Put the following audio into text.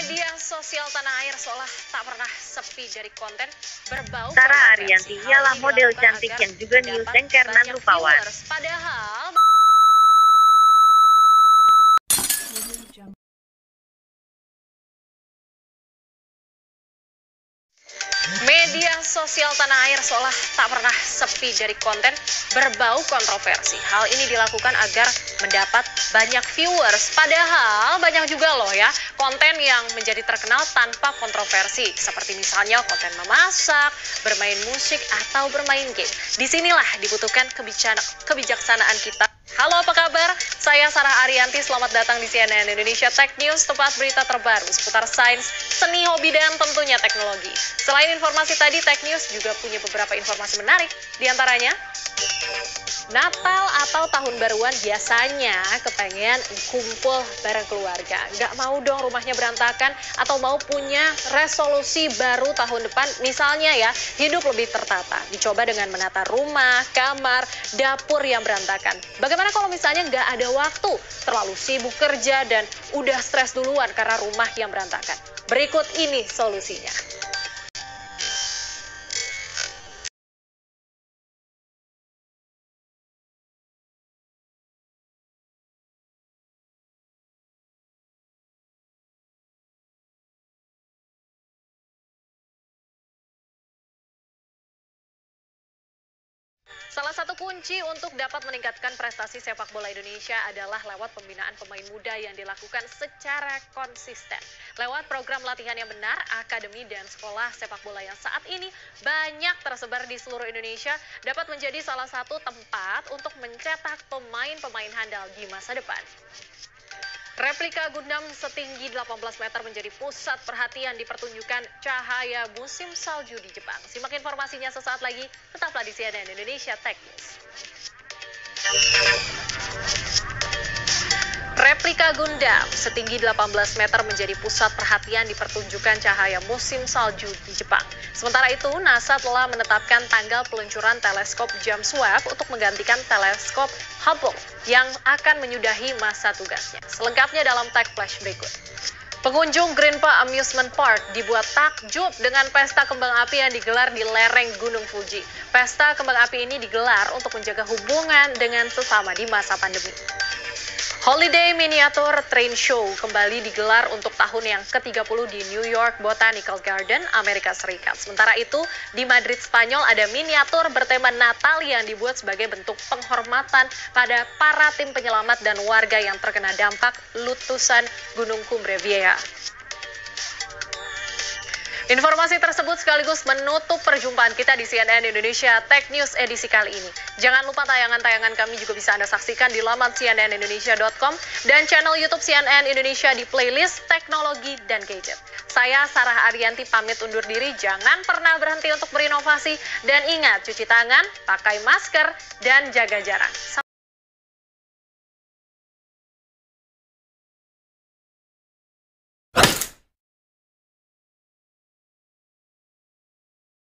Media sosial tanah air seolah tak pernah sepi dari konten berbau Sarah kontroversi. Ariyanti ialah model cantik yang juga news anchor nan rupawan. Padahal media sosial tanah air seolah tak pernah sepi dari konten berbau kontroversi. Hal ini dilakukan agar mendapat banyak viewers. Padahal banyak juga loh ya konten yang menjadi terkenal tanpa kontroversi. Seperti misalnya konten memasak, bermain musik, atau bermain game. Disinilah dibutuhkan kebijaksanaan kita. Halo, apa kabar? Saya Sarah Ariyanti, selamat datang di CNN Indonesia Tech News, tempat berita terbaru seputar sains, seni, hobi, dan tentunya teknologi. Selain informasi tadi, Tech News juga punya beberapa informasi menarik, diantaranya Natal atau Tahun Baruan biasanya kepengen kumpul bareng keluarga. Nggak mau dong rumahnya berantakan atau mau punya resolusi baru tahun depan. Misalnya ya, hidup lebih tertata. Dicoba dengan menata rumah, kamar, dapur yang berantakan. Bagaimana kalau misalnya nggak ada waktu, terlalu sibuk kerja dan udah stres duluan karena rumah yang berantakan? Berikut ini solusinya. Salah satu kunci untuk dapat meningkatkan prestasi sepak bola Indonesia adalah lewat pembinaan pemain muda yang dilakukan secara konsisten. Lewat program latihan yang benar, akademi dan sekolah sepak bola yang saat ini banyak tersebar di seluruh Indonesia dapat menjadi salah satu tempat untuk mencetak pemain-pemain handal di masa depan. Replika Gundam setinggi 18 meter menjadi pusat perhatian di pertunjukan cahaya musim salju di Jepang. Simak informasinya sesaat lagi, tetaplah di CNN Indonesia Tech News. Replika Gundam setinggi 18 meter menjadi pusat perhatian di pertunjukan cahaya musim salju di Jepang. Sementara itu, NASA telah menetapkan tanggal peluncuran teleskop James Webb untuk menggantikan teleskop Hubble yang akan menyudahi masa tugasnya. Selengkapnya dalam Tech Flash berikut. Pengunjung Green Park Amusement Park dibuat takjub dengan pesta kembang api yang digelar di lereng Gunung Fuji. Pesta kembang api ini digelar untuk menjaga hubungan dengan sesama di masa pandemi. Holiday Miniature Train Show kembali digelar untuk tahun yang ke-30 di New York Botanical Garden, Amerika Serikat. Sementara itu, di Madrid, Spanyol ada miniatur bertema Natal yang dibuat sebagai bentuk penghormatan pada para tim penyelamat dan warga yang terkena dampak letusan Gunung Cumbre Vieja. Informasi tersebut sekaligus menutup perjumpaan kita di CNN Indonesia Tech News edisi kali ini. Jangan lupa tayangan-tayangan kami juga bisa Anda saksikan di laman cnnindonesia.com dan channel YouTube CNN Indonesia di playlist Teknologi dan Gadget. Saya Sarah Ariyanti pamit undur diri, jangan pernah berhenti untuk berinovasi dan ingat cuci tangan, pakai masker, dan jaga jarak.